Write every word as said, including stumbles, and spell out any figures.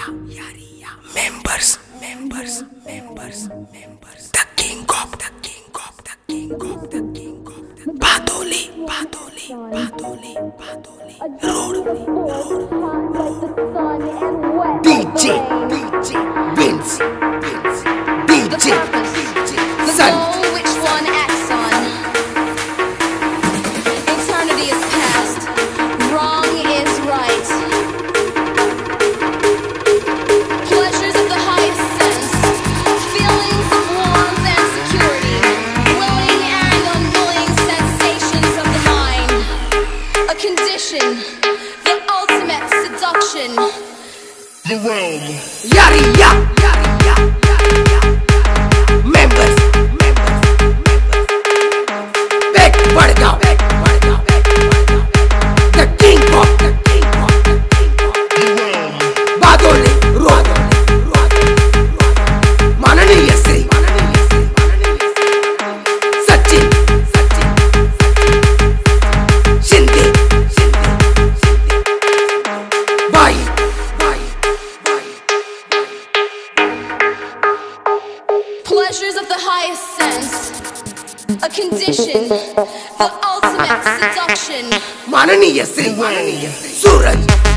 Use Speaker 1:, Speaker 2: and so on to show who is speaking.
Speaker 1: Members, members, members, members. The king of the king of the king of the king of the Badoli, Badoli, Badoli, Badoli. Road, road. D J, D J, Vince, Vince, D J, D J, Sun.
Speaker 2: Which one acts on? Eternity is past. Wrong is right. Pleasures of the highest sense. Feelings of warmth and security. Willing and unwilling sensations of the mind. A condition. The ultimate seduction.
Speaker 3: The realm.
Speaker 1: Yari ya, yari ya, yari ya. Members, members, members. Back, बढ़ जाओ, back, बढ़ जाओ, back, बढ़ जाओ. The king of the king of the king of
Speaker 3: The realm.
Speaker 1: Badoli, road, road, road. माननीय श्री, माननीय श्री, माननीय श्री. सचिन, सचिन, सचिन. शिंदे, शिंदे, शिंदे. भाई, भाई, भाई.
Speaker 2: Pleasures of the highest sense. A condition. The ultimate seduction.
Speaker 1: माननीय श्री, माननीय श्री. सूरज.